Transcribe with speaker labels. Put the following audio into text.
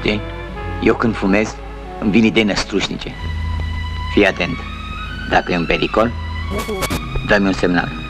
Speaker 1: Știi? Eu când fumez, îmi vin idei năstrușnice. Fii atent. Dacă e un pericol, dă-mi un semnal.